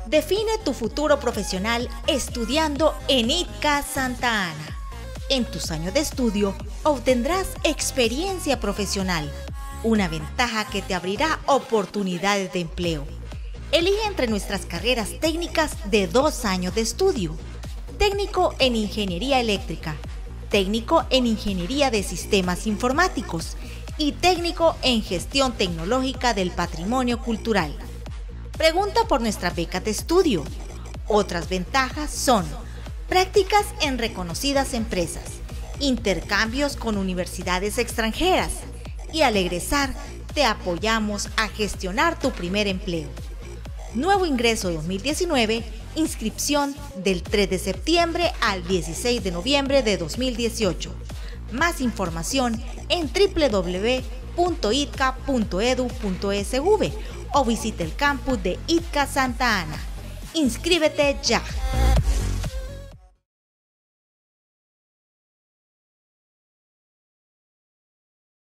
Define tu futuro profesional estudiando en ITCA Santa Ana. En tus años de estudio obtendrás experiencia profesional, una ventaja que te abrirá oportunidades de empleo. Elige entre nuestras carreras técnicas de 2 años de estudio: técnico en Ingeniería Eléctrica, técnico en Ingeniería de Sistemas Informáticos y técnico en Gestión Tecnológica del Patrimonio Cultural. Pregunta por nuestras becas de estudio. Otras ventajas son prácticas en reconocidas empresas, intercambios con universidades extranjeras y al egresar te apoyamos a gestionar tu primer empleo. Nuevo ingreso 2019, inscripción del 3 de septiembre al 16 de noviembre de 2018. Más información en www.itca.edu.sv o visita el campus de ITCA Santa Ana. ¡Inscríbete ya!